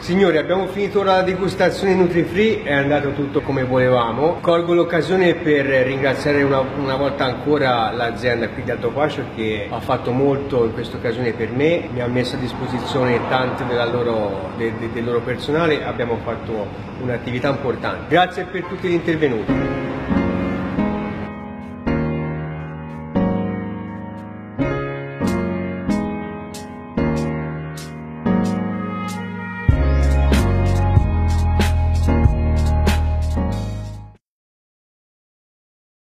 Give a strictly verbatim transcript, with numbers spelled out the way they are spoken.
Signori, abbiamo finito la degustazione Nutri-Free, è andato tutto come volevamo. Colgo l'occasione per ringraziare una, una volta ancora l'azienda qui di Alto Fascio che ha fatto molto in questa occasione per me, mi ha messo a disposizione tanto della loro, de, de, del loro personale, abbiamo fatto un'attività importante. Grazie per tutti gli intervenuti.